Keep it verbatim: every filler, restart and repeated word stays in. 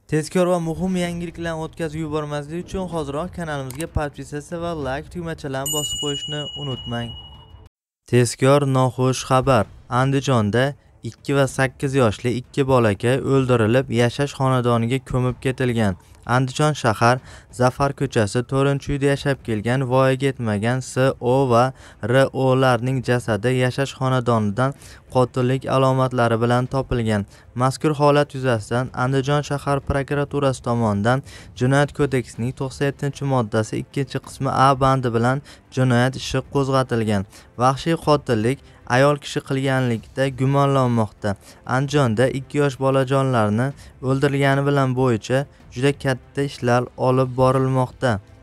Tezkor va muhim yangiliklarni o'tkazib yubormaslik uchun hoziroq kanalimizga podpisatsiya va like tugmachalarini bosib qo'yishni unutmang. Tezkor noxush xabar. Andijonda ikki va sakkiz yoshli ikki bolakay o'ldirilib, yashash xonadoniga ko'mib ketilgan. Andijon shahar Zafar ko'chasi to'rtinchi uyda yashab kelgan voyaga yetmagan S O va R O larning jasadi yashash xonadonidan qotillik alomatlari bilan topilgan. Mazkur holat yuzasidan Andijon shahar prokuraturasi tomonidan Jinoyat kodeksining to'qson yettinchi moddasi ikkinchi qismi A bandi bilan jinoyat ishi qo'zg'atilgan. Vahshiy qotillik ayol kishi qilganlikda gumonlanmoqda. Andijonda ikki yosh bolajonlarni o'ldirilgani bilan bo'yicha juda katta ishlar olib borilmoqda.